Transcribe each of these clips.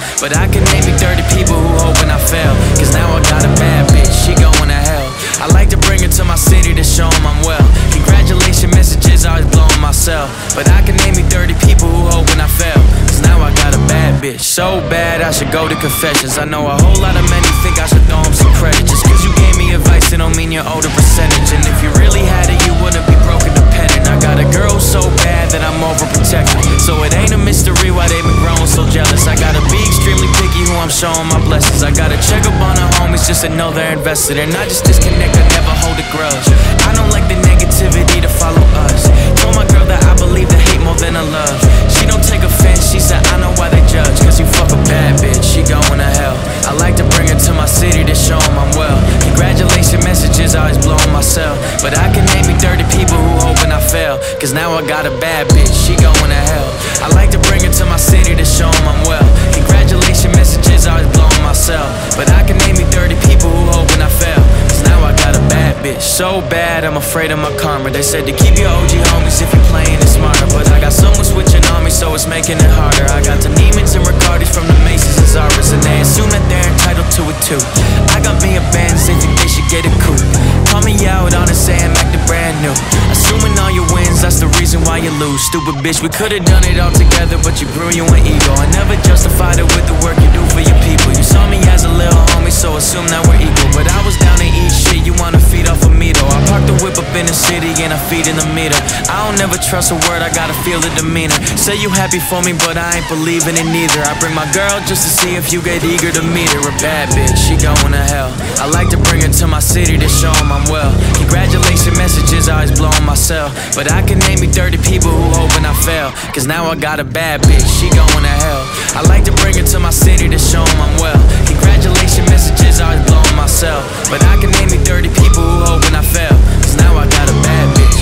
But I can name you 30 people who hoping I fail, cause now I got a bad bitch, she going to hell. I like to bring her to my city to show 'em I'm well. Congratulations messages always blowing myself. But I can name you 30 people who hoping I fail, cause now I got a bad bitch, so bad I should go to confessions. I know a whole lot of men who think I should throw 'em some credit. Just cause you gave me advice, it don't mean you're owed a percentage. And if you really had it, you wouldn't be broke and dependent. I got a girl so bad that I'm overprotected, so it ain't a mystery why they been growing so jealous. I gotta be extremely picky who I'm showing my blessings. I gotta check up on the homies just to know they're invested, and not just disconnect, I never hold a grudge. I don't like the negativity to follow us. Told my girl that I believe the hate more than I love. She don't take offense, she said I know why they judge, cause you fuck a bad bitch, she going to hell. I like to bring her to my city to show 'em I'm well. Congratulations messages always blowing myself. But I can name you 30 people who hoping I fail, cause now I got a bad bitch, she going to hell. I like to bring her to my city to show 'em I'm well. Congratulations messages always blowing myself. But I can name you 30 people who hoping I fail, cause now I got a bad bitch, so bad I'm afraid of my karma. They said to keep your OG homies if you're playing it smarter, but I got someone switching on me, so it's making it harder. I got the Neiman's and Ricardis from the Macy's and Zara's, and they assume that they're entitled to it too. I got me a Benz, they think they should get a coupe. Call me out on it, say I'm acting brand new. Assuming all your wins, that's the reason why you lose. Stupid bitch, we could've done it all together, but you grew you an ego. I never justified it with the work you do for your people. You saw me as a little homie, so assume that we're equal. But I was down to eat shit, you wanna feed off of me though. I park the whip up in the city and I feed in the meter. I don't never trust a word, I gotta feel the demeanor. Say you happy for me, but I ain't believing it neither. I bring my girl just to see if you get eager to meet her. A bad bitch, she going to hell. I like to bring her to my city to show 'em I'm well. Congratulations messages always blowing myself. But I can name you 30 people who hoping I fail, cause now I got a bad bitch, she going to hell. I like to bring her to my city to show 'em I'm well. Congratulations messages always blowing myself. But I can name you 30 people who hoping I fail, cause now I got a bad bitch.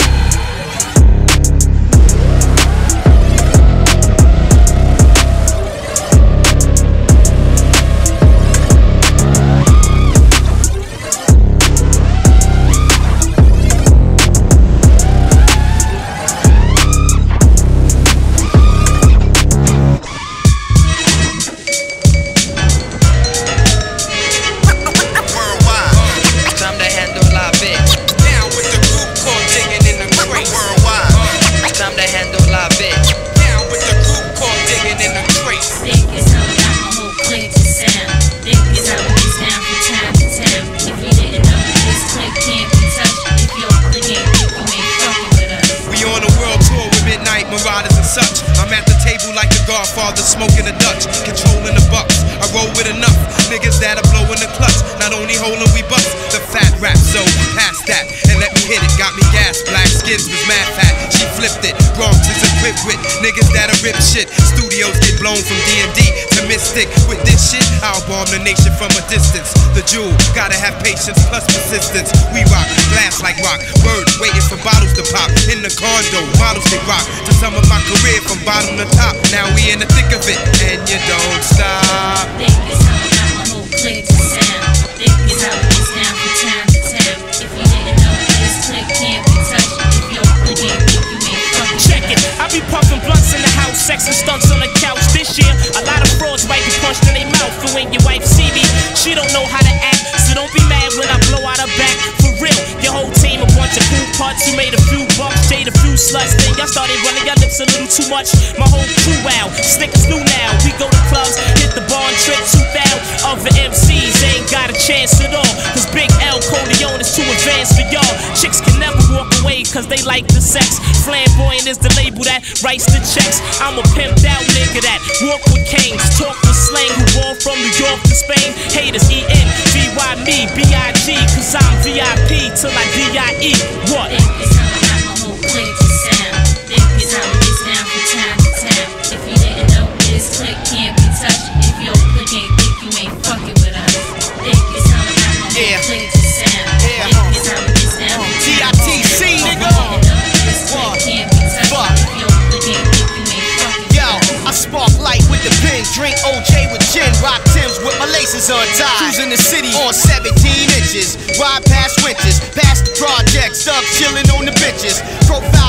Smoking a Dutch, controlling the bucks. I roll with enough niggas that'll blow in the clutch. Not only holding we bust the fat rap, so past that and let me hit it. Got me gas, black skins was mad fat. She flipped it. Bronx is equipped with niggas that'll rip shit. Studios get blown from DMD to Mystic. With this shit, I'll bomb the nation from a distance. The jewel, gotta have patience plus persistence. We rock, glass like rock. Word, waiting for bottles to pop. In the condo, models they rock. To sum up my career from bottom to top. Now we in the thick of it, and you don't stop. Think is how I got my whole clique to sound. Think is how it gets down from town to town. If you didn't know, this clique can't be touched. If your clique ain't weak, you ain't fucking. Check it, I be puffing blunts in the house, sex and stunts on the couch. This year, a lot of frauds might be punched in their mouth. And when your wife see me, she don't know how to act. So don't be mad when I blow out her back. For real, your whole team a bunch of cool parts. You made a few bucks, jade a few sluts. Then y'all started running your lips a little too much. My whole crew out, Snickers new now. We go to clubs, hit the bar and trip 2,000. Other MCs ain't got a chance at all, cause Big L Corleone is too advanced for y'all. Chicks can never walk away cause they like the sex. Flamboyant is the label that writes the checks. I'm a pimped out nigga that walk with canes, talk with slang, who ball from New York to Spain. Haters E-N-V-Y me, B-I-G, cause I'm VIP till I D-I-E. What? Think is how I got my whole clique to sound. Think is how it gets down from town to town. If you didn't know, this clique can't be touched. If your clique ain't thick, you ain't fucking with us. Think is how I got my whole clique to sound. Think is how it gets down from town to town. T-I-T-C, nigga. This clique can't be touched. If your clique ain't thick, you ain't fucking with us. I spark light with the pen, drink OJ with gin, rock Timbs with my laces untied. Cruising the city on 17 inches, ride past winters, past the projects, up chilling on the benches. Profile low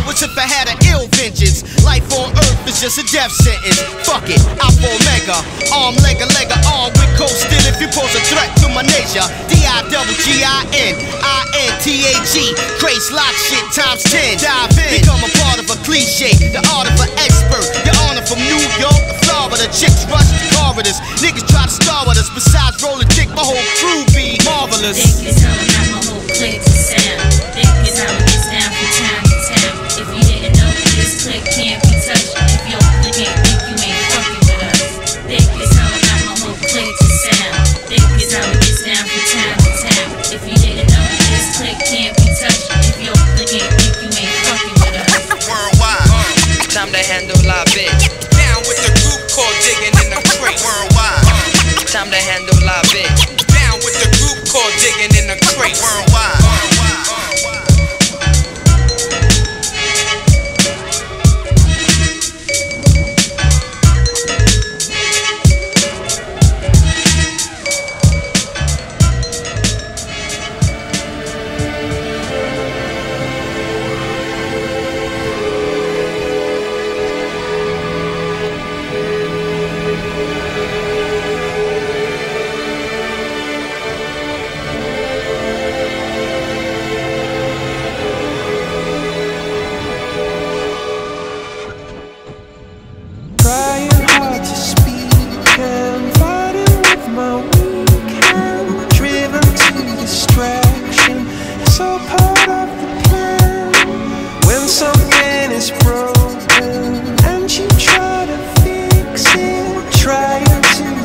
What's if I had an ill vengeance? Life on earth is just a death sentence. Fuck it, Alpha Omega. Arm, leg, arm with cold steel. If you pose a threat to my nature, D-I-double-G-I-N-I-N-T-A-G. Craze lock shit times 10. Dive in, become a part of a cliche. The art of an expert. Your honor from New York to Florida. Chicks rush the corridors. Niggas try to star with us. Besides rolling dick, my whole crew be marvelous. Think is how I got my whole clique to sound. Think is how it gets down from town to town. If you didn't know, this clique can't be touched. If your clique ain't think you ain't fucking with us. Think is how I got my whole clique to sound. Think is how it gets down from town to town. If you didn't know, this clique can't be touched. If your clique ain't think you ain't fucking with us. Worldwide, Time to handle live bitch. down with the group called Digging in the Crate. Worldwide, Time to handle live bitch. down with the group called Digging in the Crate. Worldwide. Trying hard to speak and fighting with my weak hand. Driven to distraction, it's all part of the plan. When something is broken and you try to fix it, trying to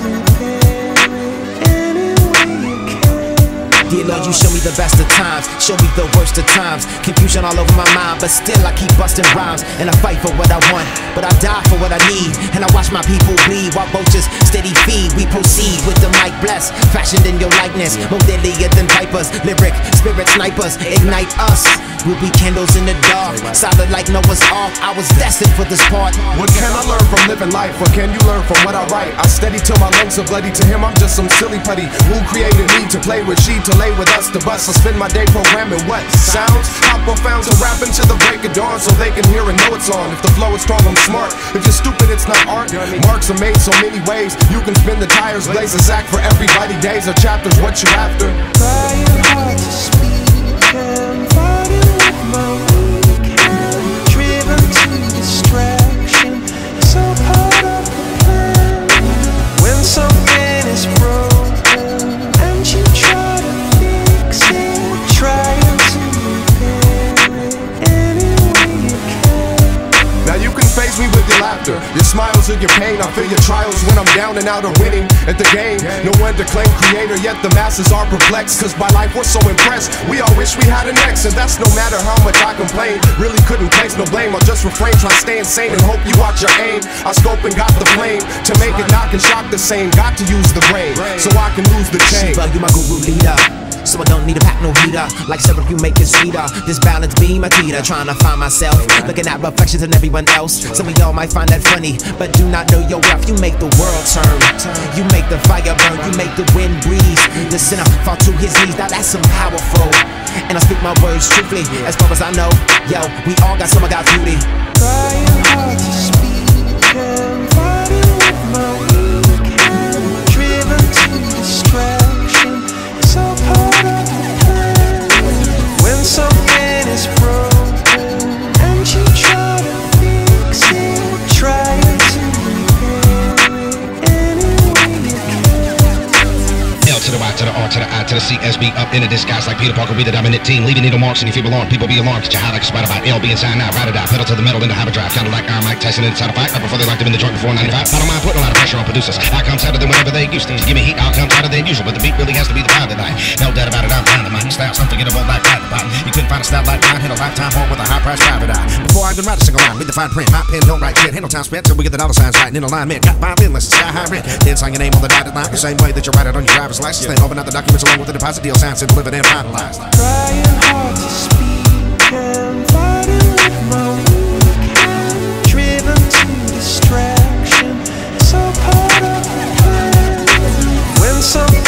repair it any way you can. Dear Lord, you show me the best of times, show me the worst of times. Confusion all over my mind, but still I keep busting rhymes. And I fight for what I want, but I die for what I need. And I watch my people bleed while vultures steady feed. We proceed with the mic blessed, fashioned in your likeness. More deadlier than vipers, lyric spirit snipers. Ignite us, we'll be candles in the dark. Solid like Noah's Ark, I was destined for this part. What can I learn from living life? What can you learn from what I write? I steady till my lungs are bloody. To him I'm just some silly putty. Who created me to play with? She to lay with us to bust. I spend my day programming what? Sounds? How profound to rap into the break of dawn so they can hear and know it's on. If the flow is strong, I'm smart. If you're stupid, it's not art. Marks are made so many ways. You can spin the tires, blaze a sack for everybody. Days or chapters, what you after? Trying hard to speak and fighting with my weak hand. Driven to distraction, it's all part of the plan. When something is broken and you try to fix it, trying to repair it any way you can. Now you can face me with your laughter, your smiles or your pain. I feel your trials when I'm down and out or winning at the game. No one to claim creator, yet the masses are perplexed. Cause by life we're so impressed, we all wish we had an ex. And that's no matter how much I complain. Really couldn't place no blame, I'll just refrain. Try to stay insane and hope you watch your aim. I scope and got the flame, to make it knock and shock the same. Got to use the brain, so I can lose the chain. Shiva, you my guru leader, so I don't need a pack, no heater. Like syrup, you make it sweeter. This balance be my teeter. Trying to find myself, looking at reflections in everyone else. Some of y'all might find that funny, but do not know your wealth. You make the world turn, you make the fire burn, you make the wind breeze. The sinner fall to his knees, now that's some powerful. And I speak my words truthfully, as far as I know. Yo, we all got some of God's beauty. Trying hard to speak and fighting with my weak hand. Driven to distraction, it's all part of the plan. When something is broken and you try to fix it, trying to repair it any way you can. L to the Y to the R to the I to the C S B up in a disguise like Peter Parker. We the dominant team, leaving needle marks in your feeble arm. People be alarmed, get your high like a spider bite. LB inside now, ride or die, pedal to the metal in the hyperdrive. Kinda like Iron Mike Tyson inside a fight, right before they locked him in the joint before 95. I don't mind putting a lot of pressure on producers. I come tighter than whenever they used to. Give me heat, I'll come tighter than usual, but the beat really has to be the vibe tonight. No doubt about it, I'm fine. My style's unforgettable like Dynamite. You couldn't find a style like mine, hit a lifetime home with a high price drive or die. Before I can write a single line, read the fine print. My pen don't write shit, ain't no time spent till we get the dollar signs right and in alignment. Got 5 endless, sky high rent. Then sign your name on the dotted line, the same way that you write it on your driver's license. Then open out the documents along with the deposit deal signed, and delivered and finalized. Trying hard to speak and fighting with my weak hand. Driven to distraction, it's all part of the plan. When something